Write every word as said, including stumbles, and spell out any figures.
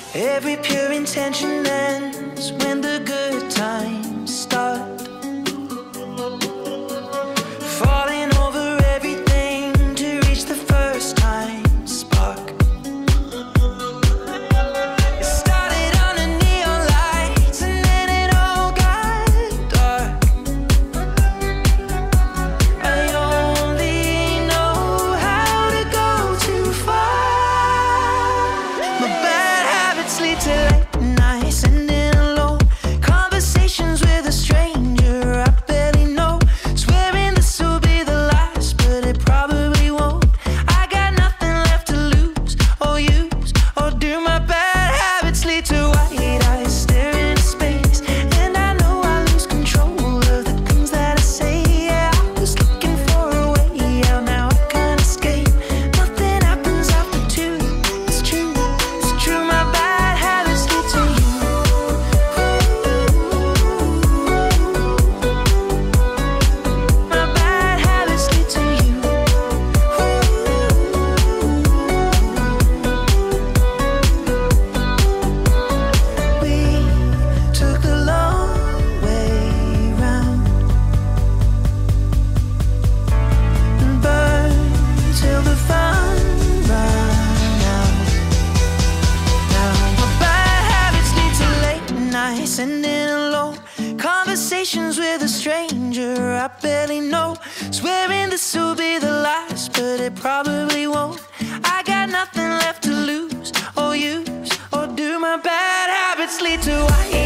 Every pure intention ends when the good times start. Falling over everything to reach the first time spark. It started under neon lights and then it all got dark. I only know how to go too far. My bad habits lead to late nights ending alone. Conversations with a stranger I barely know. Swearing this will be the last, but it probably won't. I got nothing left to lose or use or do. My bad habits lead to white eyes staring into space, and I know I lose control of the things that I say. Yeah, I was looking for a way out, now I can't escape. Nothing happens after two. It's true, it's true. My bad habits lead to you. My bad habits lead to you. We took the long way round and burned till the fun ran out. Now my bad habits lead to late nights ending alone. Conversations with a stranger I barely know. Swearing this will be the last, but it probably won't. I got nothing left to lose or use or do. My bad habits lead to white